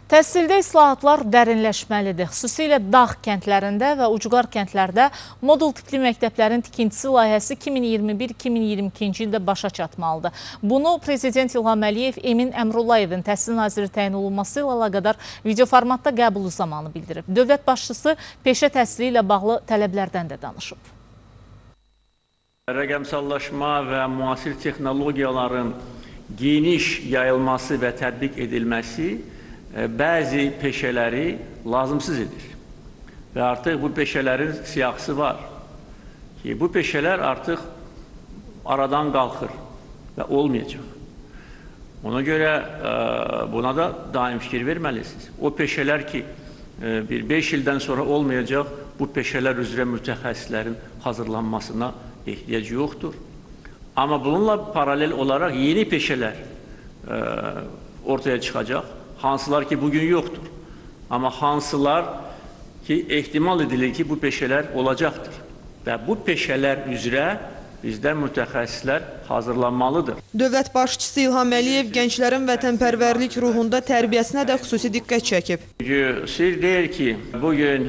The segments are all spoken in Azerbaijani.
Təhsildə islahatlar dərinləşməlidir. Xüsusilə dağ kəndlərində və ucqar kəndlərdə modul tipli məktəblərin tikintisi layihəsi 2021-2022-ci ildə başa çatmalıdır. Bunu Prezident İlham Əliyev Emin Əmrullayevin təhsil naziri təyin olunması ilə əlaqədar video formatda qəbulu zamanı bildirib. Dövlət başçısı peşə təhsili ilə bağlı tələblərdən də danışıb. Rəqəmsallaşma və müasir texnologiyaların geniş yayılması və tətbiq edilməsi bəzi peşələri lazımsız edir. Və artıq bu peşələrin siyahısı var ki, bu peşələr artıq aradan qalxır və olmayacaq. Ona görə buna da daim fikir verməlisiniz. O peşələr ki, bir 5 ildən sonra olmayacaq, bu peşələr üzrə mütəxəssislərin hazırlanmasına ehtiyac yoxdur. Amma bununla paralel olaraq yeni peşələr ortaya çıxacaq. Hansılar ki, bugün yoxdur. Amma hansılar ki, ehtimal edilir ki, bu peşələr olacaqdır. Və bu peşələr üzrə bizdə mütəxəssislər hazırlanmalıdır. Dövlət başçısı İlham Əliyev gənclərin vətənpərvərlik ruhunda tərbiyəsinə də xüsusi diqqət çəkib. Sir deyir ki, bugün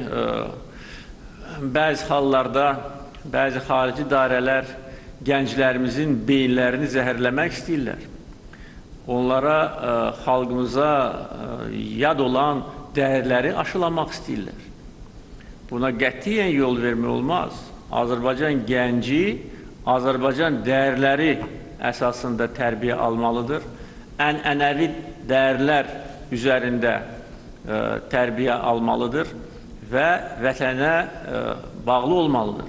bəzi hallarda, bəzi xarici dairələr gənclərimizin beyinlərini zəhərləmək istəyirlər. Onlara, xalqımıza yad olan dəyərləri aşılamaq istəyirlər. Buna qətiyyən yol vermək olmaz. Azərbaycan gənci, Azərbaycan dəyərləri əsasında tərbiyə almalıdır. Ənənəvi dəyərlər üzərində tərbiyə almalıdır və vətənə bağlı olmalıdır.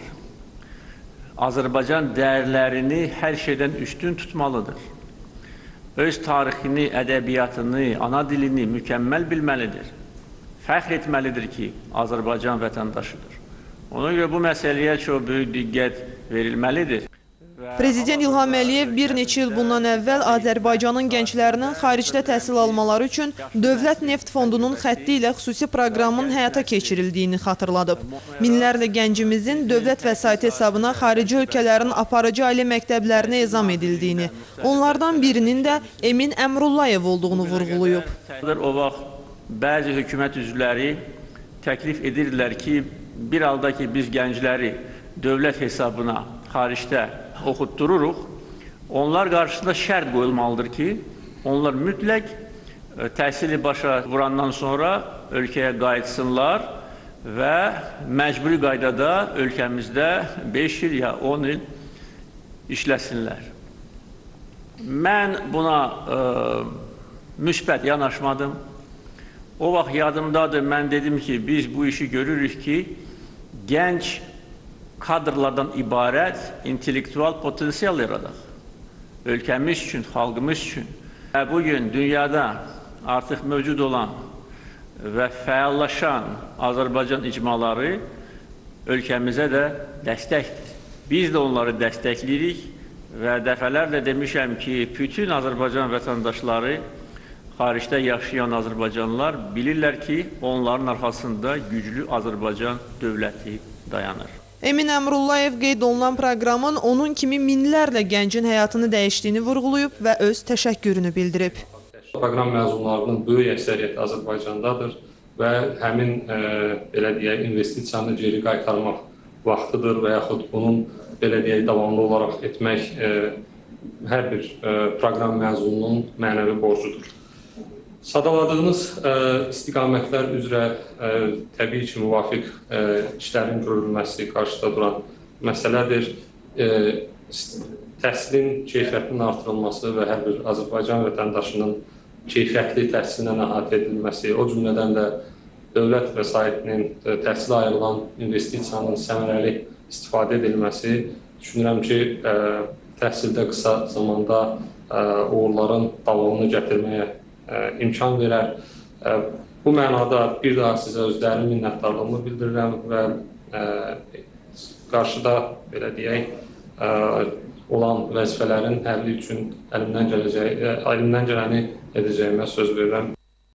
Azərbaycan dəyərlərini hər şeydən üstün tutmalıdır. Öz tarixini, ədəbiyyatını, ana dilini mükəmməl bilməlidir. Fəxr etməlidir ki, Azərbaycan vətəndaşıdır. Ona görə bu məsələyə çox böyük diqqət verilməlidir. Prezident İlham Əliyev bir neçə il bundan əvvəl Azərbaycanın gənclərinin xaricdə təhsil almaları üçün Dövlət Neft Fondunun xətti ilə xüsusi proqramın həyata keçirildiyini xatırladıb. Minlərlə gəncimizin dövlət vəsaiti hesabına xarici ölkələrin aparıcı ali məktəblərinə ezam edildiyini, onlardan birinin də Emin Əmrullayev olduğunu vurğulayıb. O vaxt bəzi hökumət üzvləri təklif edirlər ki, bir halda ki, biz gəncləri dövlət hesabına xaricdə oxutdururuq, onlar qarşısında şərt qoyulmalıdır ki, onlar mütləq təhsili başa vurandan sonra ölkəyə qayıtsınlar və məcburi qaydada ölkəmizdə 5 il ya 10 il işləsinlər. Mən buna müsbət yanaşmadım. O vaxt yadımdadır, mən dedim ki, biz bu işi görürük ki, gənc kadrlardan ibarət intellektual potensial yaradaq. Ölkəmiz üçün, xalqımız üçün. Bugün dünyada artıq mövcud olan və fəallaşan Azərbaycan icmaları ölkəmizə də dəstəkdir. Biz də onları dəstəkləyirik və dəfələrlə demişəm ki, bütün Azərbaycan vətəndaşları, xaricdə yaşayan Azərbaycanlılar bilirlər ki, onların arxasında güclü Azərbaycan dövləti dayanır. Emin Əmrullayev qeyd olunan proqramın onun kimi minlərlə gəncin həyatını dəyişdiyini vurğulayıb və öz təşəkkürünü bildirib. Proqram məzunlarının böyük əksəriyyəti Azərbaycandadır və həmin belə deyək, investisiyanı geri qaytarmaq vaxtıdır və yaxud bunun belə deyək, davamlı olaraq etmək hər bir proqram məzununun mənəvi borcudur. Sadaladığınız istiqamətlər üzrə təbii ki, müvafiq işlərin görülməsi qarşıda duran məsələdir. Təhsilin keyfiyyətinin artırılması və hər bir Azərbaycan vətəndaşının keyfiyyətli təhsilinə əhatə edilməsi, o cümlədən də dövlət vəsaitinin təhsilə ayrılan investisiyanın səmərəli istifadə edilməsi, düşünürəm ki, təhsildə qısa zamanda uğurların davamını gətirməyə imkan verər. Bu mənada bir daha sizə özlərinin minnətdarlığımı bildirirəm və qarşıda, belə deyək, olan vəzifələrin həlli üçün əlimdən gələni edəcəyimə söz verirəm.